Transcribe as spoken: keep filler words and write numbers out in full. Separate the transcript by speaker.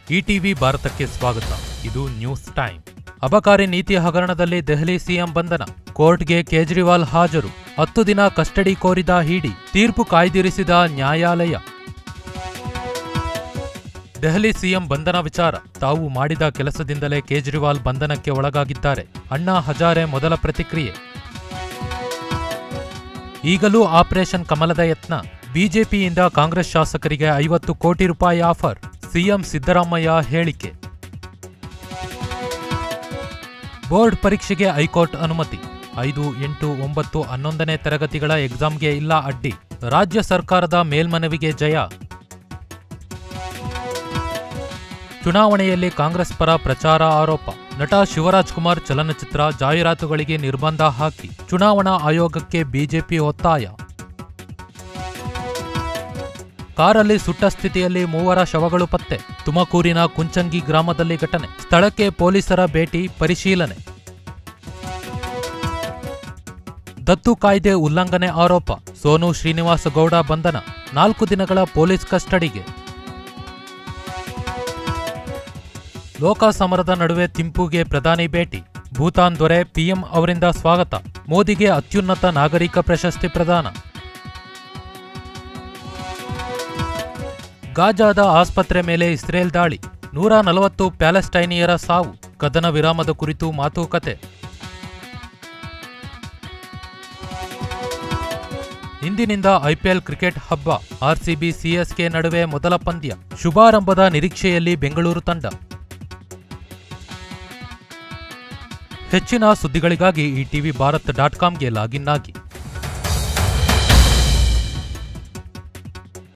Speaker 1: ETV ಭಾರತಕ್ಕೆ ಸ್ವಾಗತ. ಇದು ನ್ಯೂಸ್ ಟೈಮ್. ಅಬಕಾರಿ ನೀತಿ ಹಗರಣದಲ್ಲಿ ದೆಹಲಿ ಸಿಎಂ ಬಂಧನ, ಕೋರ್ಟ್ಗೆ ಕೇಜ್ರಿವಾಲ್ ಹಾಜರು, ಹತ್ತು ದಿನ ಕಸ್ಟಡಿ ಕೋರಿದ ಇಡಿ, ತೀರ್ಪು ಕಾಯ್ದಿರಿಸಿದ ನ್ಯಾಯಾಲಯ. ದೆಹಲಿ ಸಿಎಂ ಬಂಧನ ವಿಚಾರ. ತಾವು ಮಾಡಿದ ಕೆಲಸದಿಂದಲೇ ಕೇಜ್ರಿವಾಲ್ ಬಂಧನಕ್ಕೆ ಒಳಗಾಗಿದ್ದಾರೆ. ಅಣ್ಣಾ ಹಜಾರೆ ಮೊದಲ ಪ್ರತಿಕ್ರಿಯೆ. ಈಗಲೂ ಆಪರೇಷನ್ ಕಮಲದ ಯತ್ನ. ಬಿಜೆಪಿಯಿಂದ ಕಾಂಗ್ರೆಸ್ ಶಾಸಕರಿಗೆ ಐವತ್ತು ಕೋಟಿ ರೂಪಾಯಿ ಆಫರ್. ಸಿಎಂ ಸಿದ್ದರಾಮಯ್ಯ ಹೇಳಿಕೆ. ಬೋರ್ಡ್ ಪರೀಕ್ಷೆಗೆ ಹೈಕೋರ್ಟ್ ಅನುಮತಿ. ಐದು, ಎಂಟು, ಒಂಬತ್ತು, ಹನ್ನೊಂದನೇ ತರಗತಿಗಳ ಎಕ್ಸಾಮ್ಗೆ ಇಲ್ಲ ಅಡ್ಡಿ. ರಾಜ್ಯ ಸರ್ಕಾರದ ಮೇಲ್ಮನವಿಗೆ ಜಯ. ಚುನಾವಣೆಯಲ್ಲಿ ಕಾಂಗ್ರೆಸ್ ಪರ ಪ್ರಚಾರ ಆರೋಪ. ನಟ ಶಿವರಾಜ್ ಕುಮಾರ್ ಚಲನಚಿತ್ರ ಜಾಹೀರಾತುಗಳಿಗೆ ನಿರ್ಬಂಧ ಹಾಕಿ ಚುನಾವಣಾ ಆಯೋಗಕ್ಕೆ ಬಿಜೆಪಿ ಒತ್ತಾಯ. ಕಾರಲ್ಲಿ ಸುಟ್ಟ ಸ್ಥಿತಿಯಲ್ಲಿ ಮೂವರ ಶವಗಳು ಪತ್ತೆ. ತುಮಕೂರಿನ ಕುಂಚಂಗಿ ಗ್ರಾಮದಲ್ಲಿ ಘಟನೆ. ಸ್ಥಳಕ್ಕೆ ಪೊಲೀಸರ ಭೇಟಿ, ಪರಿಶೀಲನೆ. ದತ್ತು ಕಾಯ್ದೆ ಉಲ್ಲಂಘನೆ ಆರೋಪ. ಸೋನು ಶ್ರೀನಿವಾಸ ಗೌಡ ಬಂಧನ, ನಾಲ್ಕು ದಿನಗಳ ಪೊಲೀಸ್ ಕಸ್ಟಡಿಗೆ. ಲೋಕಸಮರದ ನಡುವೆ ಥಿಂಪುಗೆ ಪ್ರಧಾನಿ ಭೇಟಿ. ಭೂತಾನ್ ದೊರೆ ಪಿಎಂ ಅವರಿಂದ ಸ್ವಾಗತ. ಮೋದಿಗೆ ಅತ್ಯುನ್ನತ ನಾಗರಿಕ ಪ್ರಶಸ್ತಿ ಪ್ರದಾನ. ಗಾಜಾದ ಆಸ್ಪತ್ರೆ ಮೇಲೆ ಇಸ್ರೇಲ್ ದಾಳಿ. ನೂರ ನಲವತ್ತು ಪ್ಯಾಲೆಸ್ಟೈನಿಯರ ಸಾವು. ಕದನ ವಿರಾಮದ ಕುರಿತು ಮಾತುಕತೆ. ಇಂದಿನಿಂದ ಐಪಿಎಲ್ ಕ್ರಿಕೆಟ್ ಹಬ್ಬ. ಆರ್ಸಿಬಿ ಸಿಎಸ್ಕೆ ನಡುವೆ ಮೊದಲ ಪಂದ್ಯ. ಶುಭಾರಂಭದ ನಿರೀಕ್ಷೆಯಲ್ಲಿ ಬೆಂಗಳೂರು ತಂಡ. ಹೆಚ್ಚಿನ ಸುದ್ದಿಗಳಿಗಾಗಿ ಇಟಿವಿ ಭಾರತ್ ಡಾಟ್ ಕಾಮ್ಗೆ ಲಾಗಿನ್ ಆಗಿ.